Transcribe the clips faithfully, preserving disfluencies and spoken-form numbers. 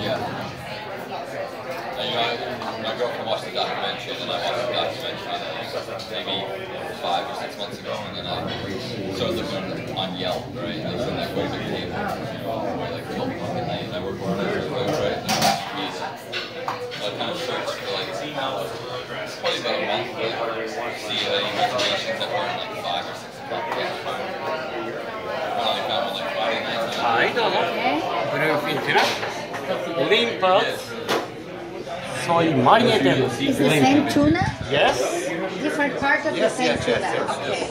Yeah. And, you know, my girlfriend watched the documentary, and then I watched the documentary like, maybe five or six months ago, and then I started looking on Yelp, right? And so like, where the cave, you know, where like killed fucking night, and I worked for it, right? And so I kind of searched for like, it's probably about a month, like, see any reservations that weren't like five or six o'clock. Finally found one like Friday night. Hi, dozo. Blue filter. Lean pearls. Soy marinated. Is the same tuna? Yes. Different part of Yes, the same yes, tuna. yes, yes,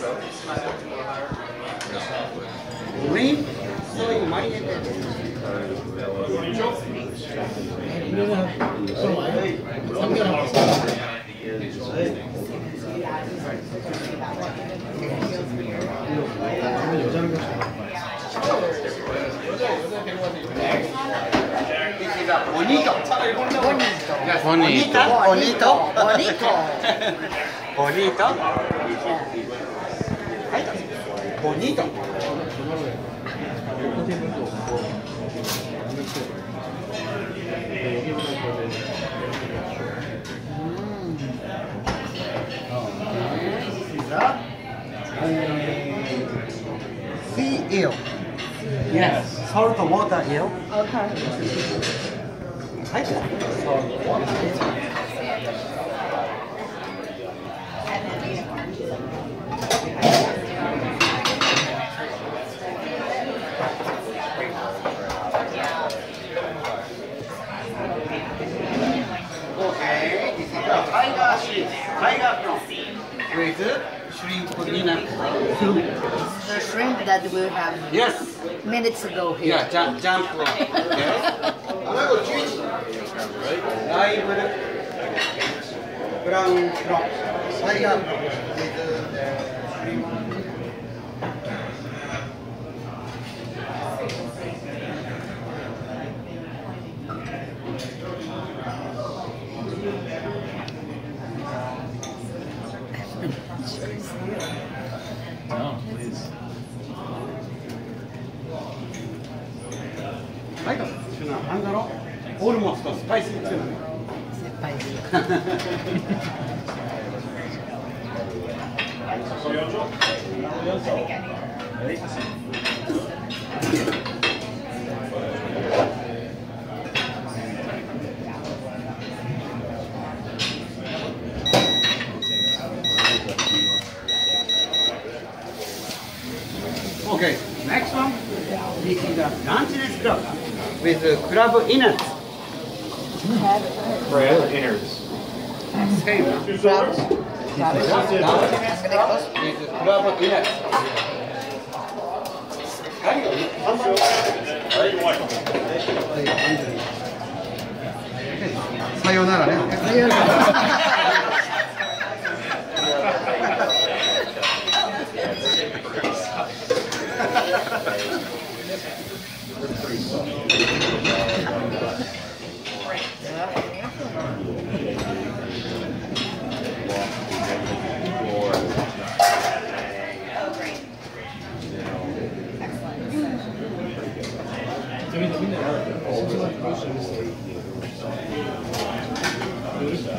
Okay. Lean soy marinated. Bonito. Yes. Bonito. Bonito. Bonito. Bonito. Bonito. Sea eel. Yes. Salt water eel. Okay. Hi. Salt water eel. Tiger prawn with shrimp dinner soup. The shrimp that we have Yes. minutes ago here. Yeah, jump, jump prawn. Yes. Live brown prawn. Tiger with shrimp. No, please. Right. Tuna handaro. Almost spicy tuna. Spicy. Okay, next one. This is a branchless crab with uh, crab innards. Crab innards. Same. Crabs. Branchless with crab innards. Sayonara ね。 Excellent.